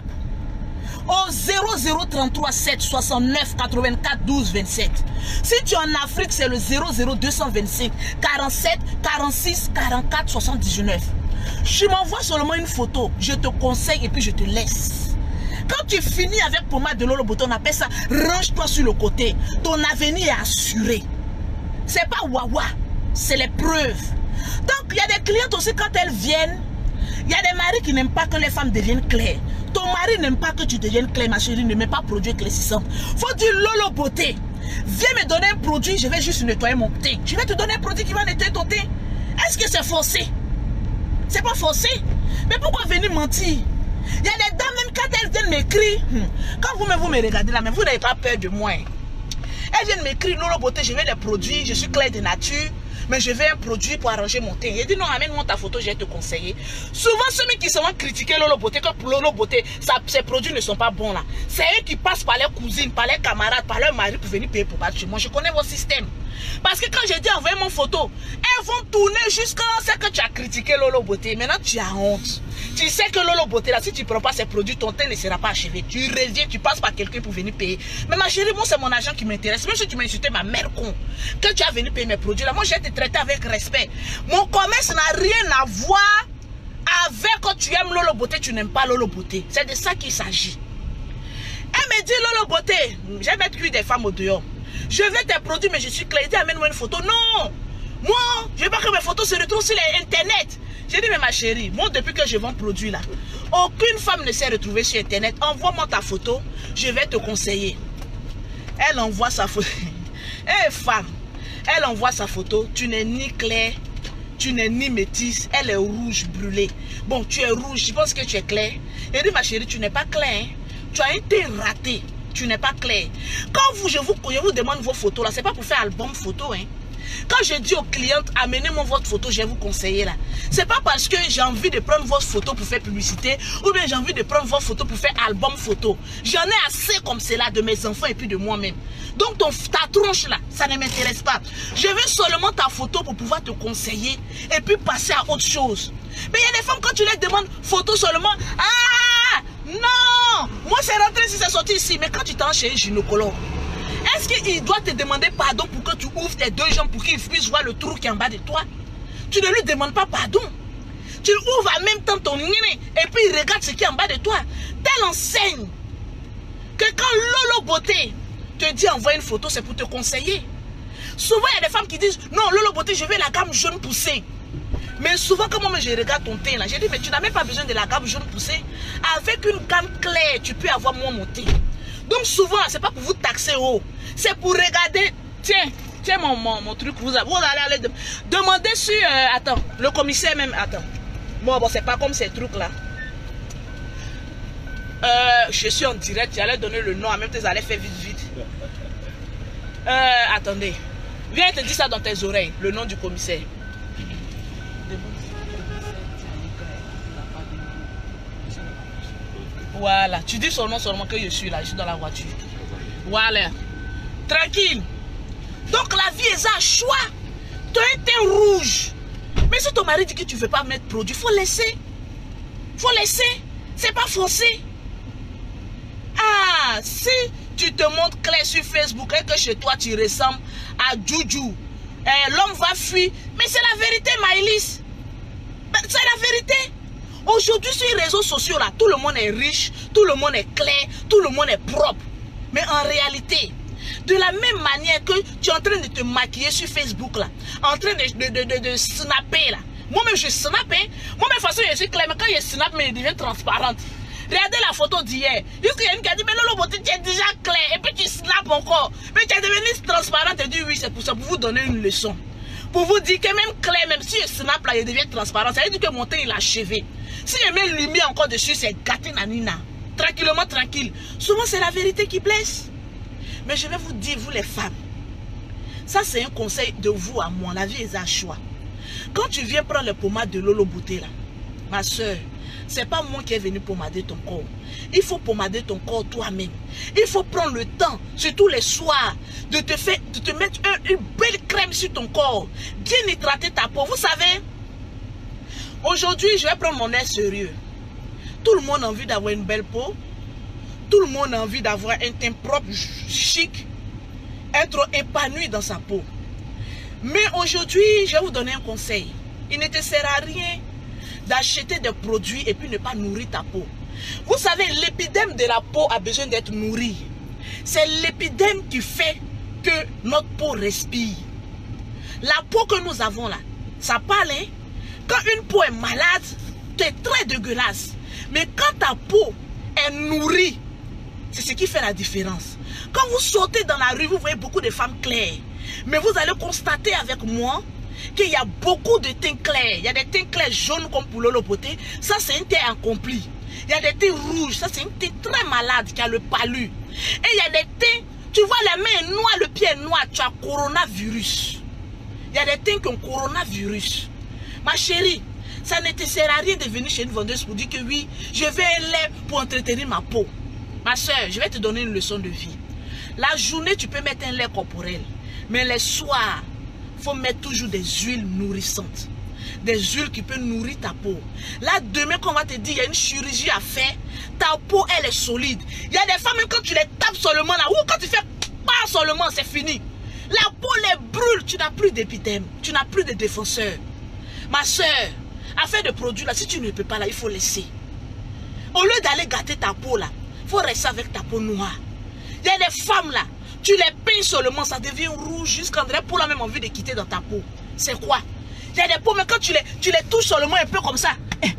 au 00337 69 84 12 27. Si tu es en Afrique, c'est le 00225 47 46 44 79. Tu m'envoies seulement une photo, je te conseille et puis je te laisse. Quand tu finis avec pommade de Lolo Beauté, on appelle ça range-toi sur le côté. Ton avenir est assuré. C'est pas wawa, c'est les preuves. Donc il y a des clientes aussi quand elles viennent. Il y a des maris qui n'aiment pas que les femmes deviennent claires. Ton mari n'aime pas que tu deviennes claire, ma chérie, ne met pas produit éclaircissant. Faut dire Lolo Beauté. Viens me donner un produit, je vais juste nettoyer mon thé. Je vais te donner un produit qui va nettoyer ton thé. Est-ce que c'est forcé? C'est pas forcé. Mais pourquoi venir mentir? Il y a des dames, même quand elles viennent m'écrire, quand vous me regardez là, mais vous n'avez pas peur de moi. Elles viennent m'écrire, Lolo Beauté, je veux des produits, je suis claire de nature, mais je veux un produit pour arranger mon thé. Elle dit non, amène-moi ta photo, je vais te conseiller. Souvent, ceux qui se vont critiquer Lolo Beauté, que pour Lolo Beauté, ces produits ne sont pas bons là. C'est eux qui passent par leurs cousines, par leurs camarades, par leur mari pour venir payer pour battre chez moi. Je connais vos systèmes. Parce que quand j'ai dit envoyer mon photo, elles vont tourner jusqu'à ce que tu as critiqué Lolo Beauté. Maintenant, tu as honte. Tu sais que Lolo Beauté, là, si tu ne prends pas ces produits, ton thé ne sera pas achevé. Tu reviens, tu passes par quelqu'un pour venir payer. Mais ma chérie, moi, c'est mon argent qui m'intéresse. Même si tu m'as insulté, ma mère con, que tu as venu payer mes produits, là, moi, je vais te traiter avec respect. Mon commerce n'a rien à voir avec quand tu aimes Lolo Beauté, tu n'aimes pas Lolo Beauté. C'est de ça qu'il s'agit. Elle me dit, Lolo Beauté, je vais mettre cuire des femmes au dehors. Je veux tes produits, mais je suis claire. Amène-moi une photo. Non! Moi, je veux pas que mes photos se retrouvent sur Internet. J'ai dit, mais ma chérie, moi, depuis que je vends produit là, aucune femme ne s'est retrouvée sur Internet. Envoie-moi ta photo, je vais te conseiller. Elle envoie sa photo. Eh, femme, elle envoie sa photo. Tu n'es ni claire, tu n'es ni métisse. Elle est rouge, brûlée. Bon, tu es rouge, je pense que tu es claire. Elle dit, ma chérie, tu n'es pas claire. Hein? Tu as été raté. Tu n'es pas clair. Quand je vous demande vos photos là, c'est pas pour faire album photo. Hein. Quand je dis aux clientes, amenez-moi votre photo, je vais vous conseiller là. C'est pas parce que j'ai envie de prendre votre photo pour faire publicité ou bien j'ai envie de prendre votre photo pour faire album photo. J'en ai assez comme cela de mes enfants et puis de moi-même. Donc ta tronche là, ça ne m'intéresse pas. Je veux seulement ta photo pour pouvoir te conseiller et puis passer à autre chose. Mais il y a des femmes quand tu les demandes photo seulement, ah non, moi c'est rentré si c'est sorti ici, mais quand tu t'en chez un gynécologue, est-ce qu'il doit te demander pardon pour que tu ouvres tes deux jambes pour qu'il puisse voir le trou qui est en bas de toi? Tu ne lui demandes pas pardon. Tu ouvres en même temps ton nez et puis il regarde ce qui est en bas de toi. Telle enseigne que quand Lolo Beauté te dit envoyer une photo, c'est pour te conseiller. Souvent il y a des femmes qui disent non, Lolo Beauté, je veux la gamme jaune poussée. Mais souvent, quand moi je regarde ton teint là, j'ai dit mais tu n'as même pas besoin de la gamme jaune poussée. Avec une gamme claire, tu peux avoir moins mon teint. Donc souvent, c'est pas pour vous taxer haut. C'est pour regarder. Tiens mon truc. Vous allez aller demander sur. Attends, le commissaire même. Attends. Bon, c'est pas comme ces trucs là. Je suis en direct. J'allais donner le nom. En même temps, ils allaient faire vite. Attendez. Viens te dire ça dans tes oreilles. Le nom du commissaire. Voilà, tu dis seulement que je suis là, je suis dans la voiture. Voilà, tranquille. Donc la vie est un choix. Tu as un teint rouge. Mais si ton mari dit que tu ne veux pas mettre produit, il faut laisser. Faut laisser. C'est pas forcé. Ah, si tu te montres clair sur Facebook et que chez toi tu ressembles à Juju, l'homme va fuir. Mais c'est la vérité, Maëlys. C'est la vérité. Aujourd'hui, sur les réseaux sociaux, là, tout le monde est riche, tout le monde est clair, tout le monde est propre. Mais en réalité, de la même manière que tu es en train de te maquiller sur Facebook, là, en train de snapper, là. Moi-même, je snap, hein. Moi-même, de toute façon, je suis clair, mais quand je snap, mais il devient transparente. Regardez la photo d'hier. Juste qu'il y a une qui a dit, mais Lolo Beauté, tu es déjà clair. Et puis tu snaps encore. Mais tu es devenue transparente et dit, oui, c'est pour ça, pour vous donner une leçon. Pour vous dire que même clair, même si je snap là, il devient transparent. Ça veut dire que mon teint, il a achevé. Si je mets lumière encore dessus, c'est gâté nanina. Tranquillement, tranquille. Souvent, c'est la vérité qui blesse. Mais je vais vous dire, vous les femmes, ça c'est un conseil de vous à moi. La vie est un choix. Quand tu viens prendre le pommade de Lolo Beauté là, ma soeur, c'est pas moi qui est venu pommader ton corps. Il faut pommader ton corps toi-même. Il faut prendre le temps, surtout les soirs, de te mettre une belle crème sur ton corps. Bien hydrater ta peau. Vous savez, aujourd'hui, je vais prendre mon air sérieux. Tout le monde a envie d'avoir une belle peau. Tout le monde a envie d'avoir un teint propre, chic. Être épanoui dans sa peau. Mais aujourd'hui, je vais vous donner un conseil. Il ne te sert à rien d'acheter des produits et puis ne pas nourrir ta peau. Vous savez, l'épiderme de la peau a besoin d'être nourri. C'est l'épiderme qui fait que notre peau respire. La peau que nous avons là, ça parle, hein? Quand une peau est malade, c'est très dégueulasse. Mais quand ta peau est nourrie, c'est ce qui fait la différence. Quand vous sautez dans la rue, vous voyez beaucoup de femmes claires. Mais vous allez constater avec moi qu'il y a beaucoup de teints clairs. Il y a des teints clairs jaunes comme pour Lolo Beauté. Ça, c'est un teint accompli. Il y a des teints rouges. Ça, c'est un teint très malade qui a le palu. Et il y a des teints, tu vois, la main est noire, le pied est noir. Tu as coronavirus. Il y a des teints qui ont coronavirus. Ma chérie, ça ne te sert à rien de venir chez une vendeuse pour dire que oui, je vais un lait pour entretenir ma peau. Ma soeur, je vais te donner une leçon de vie. La journée, tu peux mettre un lait corporel. Mais les soirs, il faut mettre toujours des huiles nourrissantes. Des huiles qui peuvent nourrir ta peau. Là, demain, quand on va te dire, il y a une chirurgie à faire, ta peau, elle est solide. Il y a des femmes, même quand tu les tapes seulement là, ou quand tu fais pas seulement, c'est fini. La peau les brûle, tu n'as plus d'épiderme, tu n'as plus de défenseur. Ma soeur, affaire de produits là, si tu ne peux pas là, il faut laisser. Au lieu d'aller gâter ta peau là, il faut rester avec ta peau noire. Il y a des femmes là, tu les peins seulement, ça devient rouge jusqu'à la peau a même envie de quitter dans ta peau. C'est quoi? Il y a des peaux, mais quand tu les touches seulement un peu comme ça,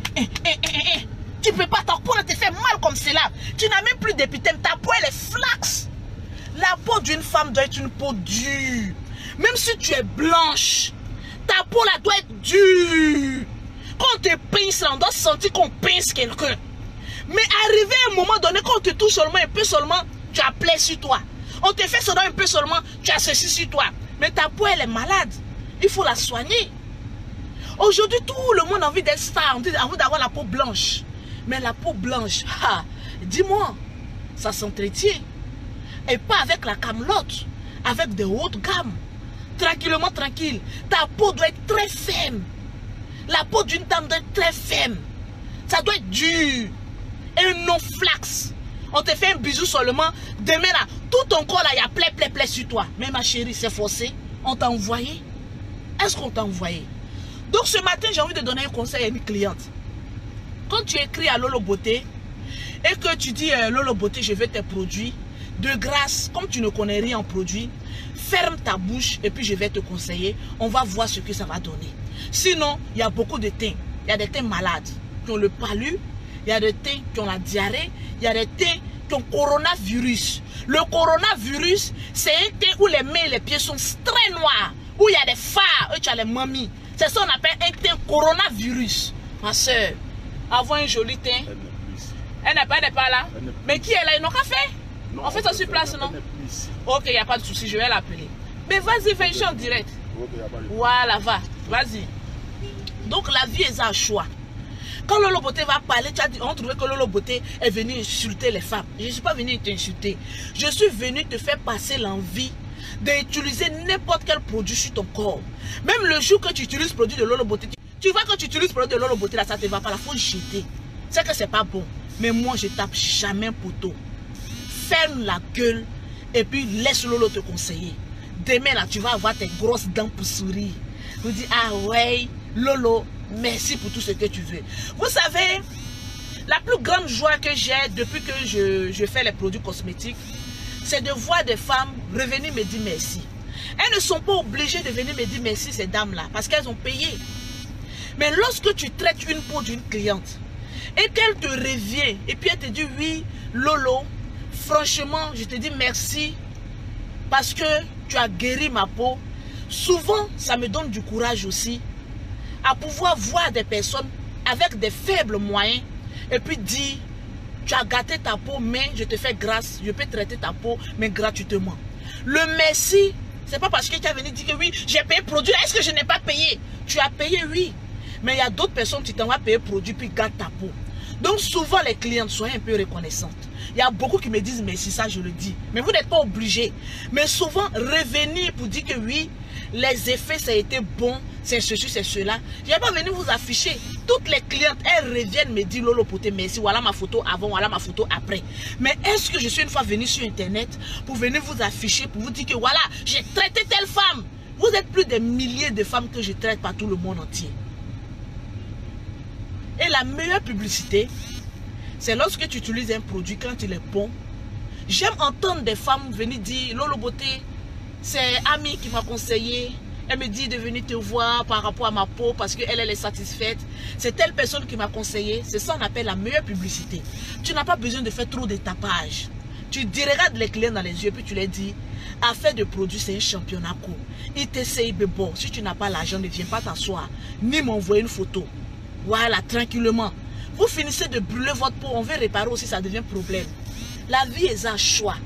tu peux pas, ta peau là te fait mal comme cela. Tu n'as même plus d'épiderme, ta peau elle est flax. La peau d'une femme doit être une peau dure. Même si tu es blanche, ta peau là doit être dure. Quand on te pince là, on doit sentir qu'on pince quelqu'un. Mais arrivé à un moment donné, quand on te touche seulement un peu seulement, tu as plaie sur toi. On te fait seulement un peu seulement, tu as ceci sur toi. Mais ta peau elle est malade. Il faut la soigner. Aujourd'hui, tout le monde a envie d'être star, a envie d'avoir la peau blanche. Mais la peau blanche, dis-moi, ça s'entretient. Et pas avec la camelote, avec des hautes gammes. Tranquillement, tranquille. Ta peau doit être très ferme. La peau d'une dame doit être très ferme. Ça doit être dur. Et non flax. On te fait un bisou seulement. Demain là, tout ton corps là, il y a plaie sur toi. Mais ma chérie, c'est forcé. On t'a envoyé. Est-ce qu'on t'a envoyé? Donc ce matin, j'ai envie de donner un conseil à une cliente. Quand tu écris à Lolo Beauté et que tu dis Lolo Beauté, je veux tes produits, de grâce, comme tu ne connais rien en produits, ferme ta bouche et puis je vais te conseiller. On va voir ce que ça va donner. Sinon, il y a beaucoup de teints. Il y a des teints malades qui ont le palu, il y a des teints qui ont la diarrhée, il y a des teints qui ont coronavirus. Le coronavirus, c'est un teint où les mains et les pieds sont très noirs, où il y a des phares, où tu as les mamies. C'est ça qu'on appelle un teint coronavirus. Ma soeur, avoir un joli teint. Elle n'est pas là. Mais qui est là? Ils n'ont qu'à faire. On fait ça sur place, non? Ok, il n'y a pas de souci, je vais l'appeler. Mais vas-y, fais une chose en direct. Voilà, va. Vas-y. Donc la vie est un choix. Quand Lolo Beauté va parler, tu as dit, on trouvait que Lolo Beauté est venu insulter les femmes. Je ne suis pas venu t'insulter. Je suis venu te faire passer l'envie d'utiliser n'importe quel produit sur ton corps. Même le jour que tu utilises le produit de Lolo Beauté, tu vois que tu utilises le produit de Lolo Beauté, là, ça ne te va pas, il faut jeter. C'est que c'est pas bon. Mais moi, je tape jamais un poteau. Ferme la gueule et puis laisse Lolo te conseiller. Demain, là, tu vas avoir tes grosses dents pour sourire. Vous dites, ah ouais, Lolo, merci pour tout ce que tu veux. Vous savez, la plus grande joie que j'ai depuis que je fais les produits cosmétiques, c'est de voir des femmes revenir me dire merci. Elles ne sont pas obligées de venir me dire merci, ces dames-là, parce qu'elles ont payé. Mais lorsque tu traites une peau d'une cliente et qu'elle te revient et puis elle te dit oui, Lolo, franchement, je te dis merci parce que tu as guéri ma peau. Souvent, ça me donne du courage aussi à pouvoir voir des personnes avec des faibles moyens et puis dire, tu as gâté ta peau, mais je te fais grâce, je peux traiter ta peau, mais gratuitement. Le merci, c'est pas parce que tu as venu dire que oui, j'ai payé produit, est-ce que je n'ai pas payé? Tu as payé, oui. Mais il y a d'autres personnes qui t'envoient payer produit puis gâtent ta peau. Donc souvent les clientes soient un peu reconnaissantes. Il y a beaucoup qui me disent merci, ça je le dis. Mais vous n'êtes pas obligés. Mais souvent revenir pour dire que oui, les effets ça a été bon, c'est ceci, c'est cela. Je n'ai pas venu vous afficher. Toutes les clientes, elles reviennent me dire Lolo Beauté merci, voilà ma photo avant, voilà ma photo après. Mais est-ce que je suis une fois venue sur internet pour venir vous afficher, pour vous dire que voilà, j'ai traité telle femme? Vous êtes plus de milliers de femmes que je traite par tout le monde entier. Et la meilleure publicité, c'est lorsque tu utilises un produit quand il est bon. J'aime entendre des femmes venir dire, Lolo Beauté, c'est Ami qui m'a conseillé. Elle me dit de venir te voir par rapport à ma peau parce qu'elle est satisfaite. C'est telle personne qui m'a conseillé. C'est ça qu'on appelle la meilleure publicité. Tu n'as pas besoin de faire trop de tapage. Tu regardes les clients dans les yeux puis tu leur dis, affaire de produit, c'est un championnat court. Ils t'essayent, mais bon, si tu n'as pas l'argent, ne viens pas t'asseoir, ni m'envoyer une photo. Voilà, tranquillement. Vous finissez de brûler votre peau, on veut réparer aussi, ça devient problème. La vie est un choix.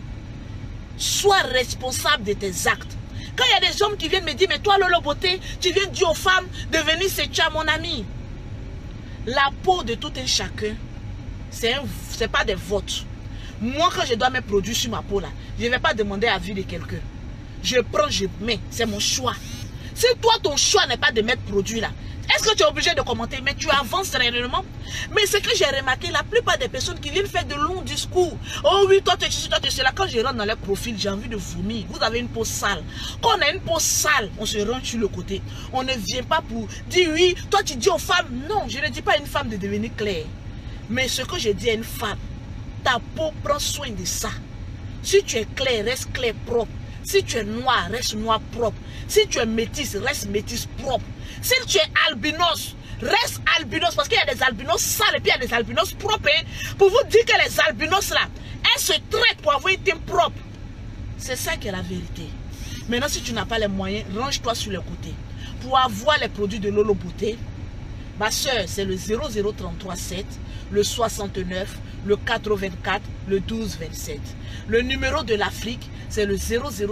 Sois responsable de tes actes. Quand il y a des hommes qui viennent me dire, mais toi Lolo Beauté, tu viens dire aux femmes de venir se tuer, mon ami. La peau de tout un chacun, c'est pas des votes. Moi, quand je dois mettre produits sur ma peau là, je ne vais pas demander avis de quelqu'un. Je prends, je mets, c'est mon choix. Si toi, ton choix n'est pas de mettre produit là, est-ce que tu es obligé de commenter? Mais tu avances réellement. Mais ce que j'ai remarqué, la plupart des personnes qui viennent faire de longs discours. Oh oui, toi tu es ceci, toi tu es cela. Quand je rentre dans leur profil, j'ai envie de vomir. Vous avez une peau sale. Quand on a une peau sale, on se range sur le côté. On ne vient pas pour dire oui, toi tu dis aux femmes. Non, je ne dis pas à une femme de devenir claire. Mais ce que je dis à une femme, ta peau, prend soin de ça. Si tu es clair, reste clair propre. Si tu es noir, reste noir propre. Si tu es métisse, reste métisse propre. Si tu es albinos, reste albinos. Parce qu'il y a des albinos sales et puis il y a des albinos propres. Hein. Pour vous dire que les albinos là, elles se traitent pour avoir une teinte propre. C'est ça qui est la vérité. Maintenant, si tu n'as pas les moyens, range-toi sur le côté. Pour avoir les produits de Lolo Beauté, ma soeur, c'est le 00337, le 69, le 424, le 1227. Le numéro de l'Afrique, c'est le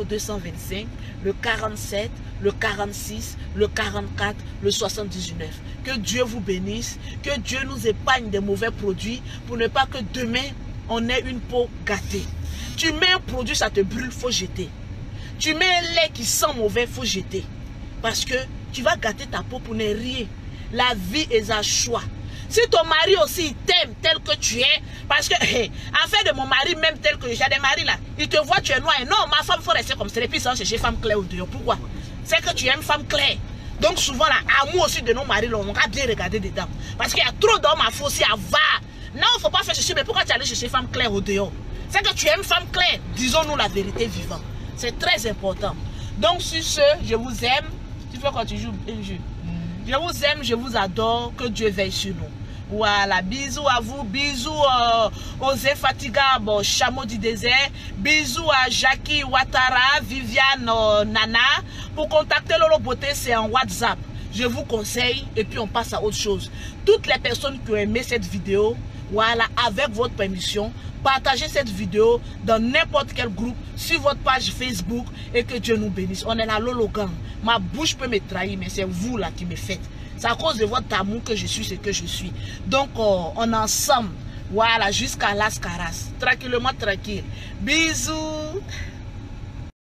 00225, le 47, le 46, le 44, le 79. Que Dieu vous bénisse, que Dieu nous épargne des mauvais produits pour ne pas que demain, on ait une peau gâtée. Tu mets un produit, ça te brûle, il faut jeter. Tu mets un lait qui sent mauvais, il faut jeter. Parce que tu vas gâter ta peau pour ne rien. La vie est un choix. Si ton mari aussi t'aime tel que tu es, parce que, en fait de mon mari même tel que j'ai des maris là, il te voit, tu es noir, et non, ma femme, il faut rester comme ça, et puis ça, chercher femme claire ou dehors. Pourquoi? C'est que tu aimes femme claire. Donc souvent là, amour aussi de nos maris, là, on va bien regarder dedans. Parce qu'il y a trop d'hommes à fausser, à va. Non, il ne faut pas faire chercher, mais pourquoi tu allais chercher femme claire au dehors? C'est que tu aimes femme claire, disons-nous la vérité vivante. C'est très important. Donc sur ce, je vous aime. Tu fais quand tu joues un jeu. Je vous aime, je vous adore, que Dieu veille sur nous. Voilà, bisous à vous, bisous aux infatigables chameaux du désert, bisous à Jackie Ouattara, Viviane Nana. Pour contacter Lolo Beauté, c'est en WhatsApp. Je vous conseille et puis on passe à autre chose. Toutes les personnes qui ont aimé cette vidéo, voilà, avec votre permission, partagez cette vidéo dans n'importe quel groupe, sur votre page Facebook et que Dieu nous bénisse. On est la Lolo Gang. Ma bouche peut me trahir, mais c'est vous là qui me faites. C'est à cause de votre amour que je suis ce que je suis. Donc, on est ensemble. Voilà, jusqu'à Las Caras. Tranquillement, tranquille. Bisous.